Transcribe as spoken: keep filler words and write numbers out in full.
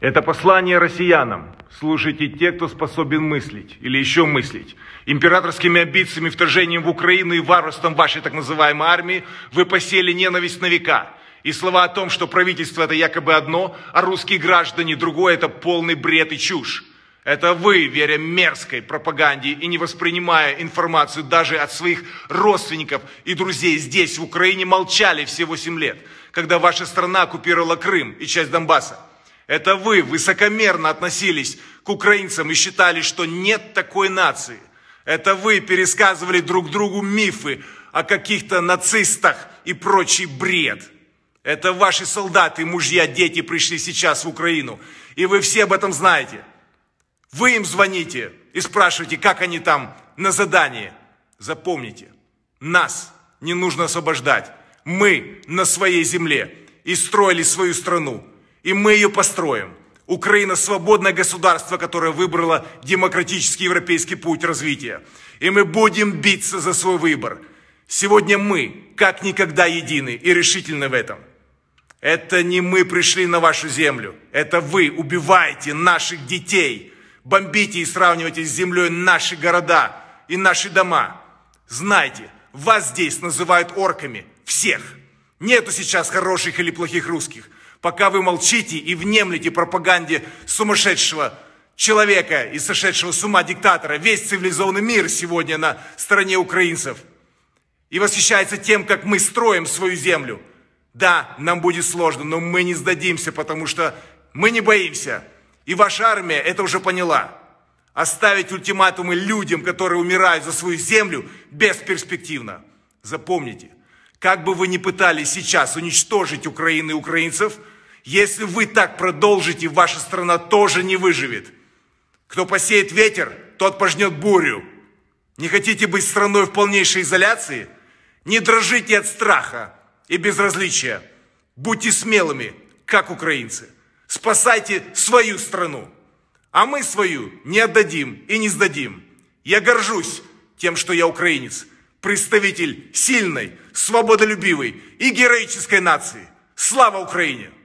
Это послание россиянам. Слушайте те, кто способен мыслить, или еще мыслить. Императорскими амбициями, вторжением в Украину и варварством вашей так называемой армии вы посеяли ненависть на века. И слова о том, что правительство это якобы одно, а русские граждане другое, это полный бред и чушь. Это вы, веря мерзкой пропаганде и не воспринимая информацию даже от своих родственников и друзей здесь, в Украине, молчали все восемь лет, когда ваша страна оккупировала Крым и часть Донбасса. Это вы высокомерно относились к украинцам и считали, что нет такой нации. Это вы пересказывали друг другу мифы о каких-то нацистах и прочий бред. Это ваши солдаты, мужья, дети пришли сейчас в Украину. И вы все об этом знаете. Вы им звоните и спрашиваете, как они там на задании. Запомните, нас не нужно освобождать. Мы на своей земле и строили свою страну. И мы ее построим. Украина – свободное государство, которое выбрало демократический европейский путь развития. И мы будем биться за свой выбор. Сегодня мы, как никогда, едины и решительны в этом. Это не мы пришли на вашу землю. Это вы убиваете наших детей. Бомбите и сравниваете с землей наши города и наши дома. Знайте, вас здесь называют орками. Всех. Нету сейчас хороших или плохих русских. Пока вы молчите и внемлете пропаганде сумасшедшего человека и сошедшего с ума диктатора, весь цивилизованный мир сегодня на стороне украинцев. И восхищается тем, как мы строим свою землю. Да, нам будет сложно, но мы не сдадимся, потому что мы не боимся. И ваша армия это уже поняла. Оставить ультиматумы людям, которые умирают за свою землю, бесперспективно. Запомните, как бы вы ни пытались сейчас уничтожить Украину и украинцев, если вы так продолжите, ваша страна тоже не выживет. Кто посеет ветер, тот пожнет бурю. Не хотите быть страной в полнейшей изоляции? Не дрожите от страха и безразличия. Будьте смелыми, как украинцы. Спасайте свою страну. А мы свою не отдадим и не сдадим. Я горжусь тем, что я украинец. Представитель сильной, свободолюбивой и героической нации. Слава Украине!